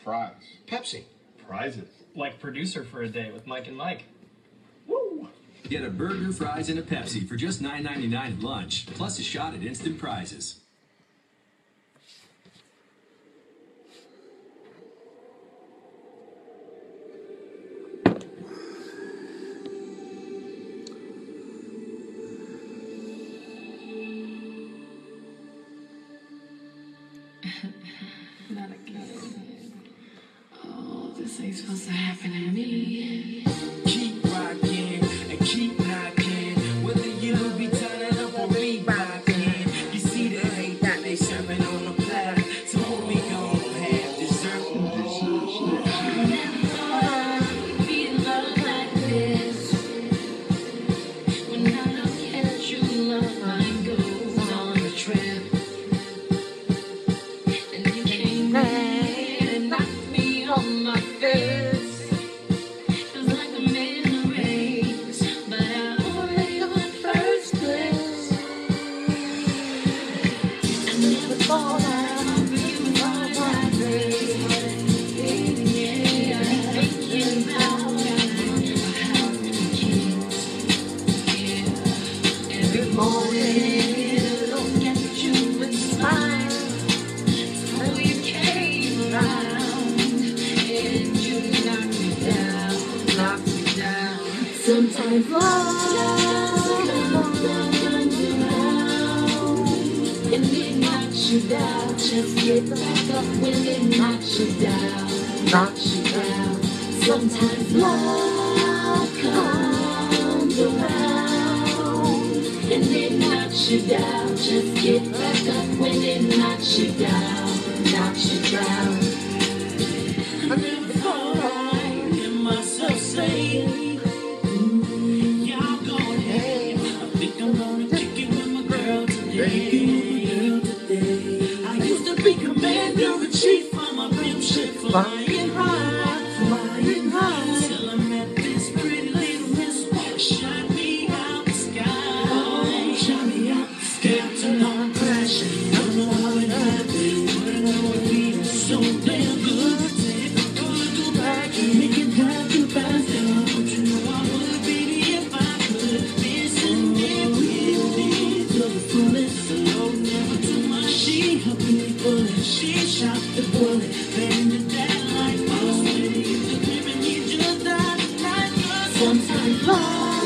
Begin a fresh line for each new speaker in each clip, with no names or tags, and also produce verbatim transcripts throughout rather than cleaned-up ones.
Fries.
Pepsi.
Prizes.
Like producer for a day with Mike and Mike.
Woo!
Get a burger, fries, and a Pepsi for just nine ninety-nine at lunch, plus a shot at instant prizes.
Not again. Oh, this ain't supposed to happen to me.
Keep rocking and keep knocking. Whether you be turning up or Reeboking. You see the hate that they serving on the platter. So what we gon' have? Dessert.
Never thought I'd be in love like this. When I look at you, love line goes on a trip. And you came in and knocked me on my face. Feels like I'm in a race, but I only got first place. I never thought I'd offer you love like this. Yeah, I've been thinking about how to kiss. Yeah, every morning I look at you and smile. So you came around and you knocked me down, knocked me down. Sometimes love comes around and it knocks you down. Just get back up when it knocks you down, knocks you down. Sometimes love comes around and it knocks you down. Just get back up when it knocks you down, knocks you down.
I never thought I'd hear myself say, y'all go ahead. I think I'm gonna kick it with my girl today. I used to be commander in chief on my pimp ship, flying high, flying high. Till I met this pretty little miss who shot me out the sky. Shot me out the sky till I'm crashing. I don't know how it happened, but I know it feels so damn good. If I could go back and make it happen faster, don't you know I would be if I could. Missing it with me to the fullest. So no, never too much. She helped me bullet. She shot the bullet. Then the that light was ready. The clearing you just died tonight.
Sometimes love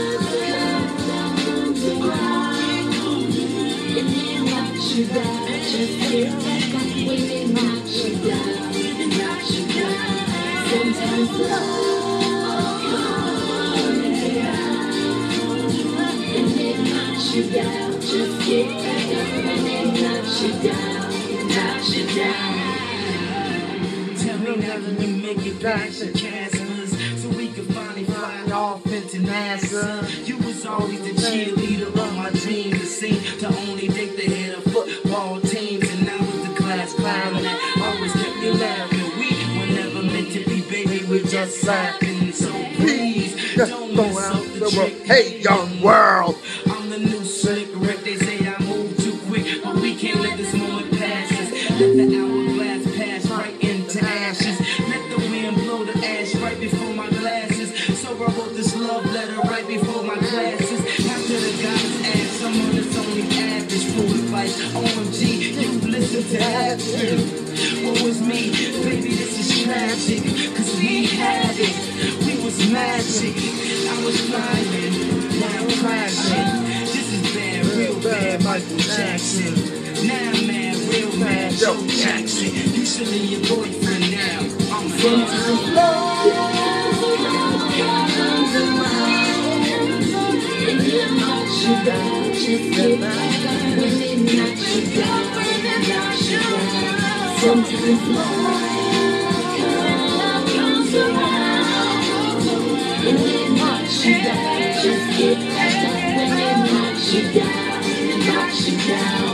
comes around and it knocks you down. Just get back up when it knocks you down, it knocks you down. Sometimes love comes around and it knocks you down. Just get back up when it knocks you down, it knocks you down.
Tell me now that you make it back to Casper's so we can finally fly off into NASA. You was always the cheerleader of my dream, to see to only date the head of football teams, and I was the class clown that always kept me laughing. We were never meant to be, baby, we're just laughing. So please don't
Go
miss
out
up
the
the
world.
trick.
Hey, young world.
I'm the new slick Rick. They say I move too quick, but we can't let this moment pass us. Let the hourglass pass right into ashes. Let the wind blow the ash right before my glasses. So I wrote this love letter right before my classes. After the guys asked someone that's only average for advice. O M G, you listen to Aspen. What was me? Baby, this is tragic. Cause we had it. We was magic. I was flying, now I'm crashing. This is bad, real bad, Michael Jackson. Now I'm mad, real mad, Joe Jackson. You should leave your boyfriend now. I'm a
Sometimes love comes around and it knocks you down. Just get back up when it knocks you down, it knocks you down. Sometimes love comes around and it knocks you down. Just get back up when it knocks you down, it knocks you down.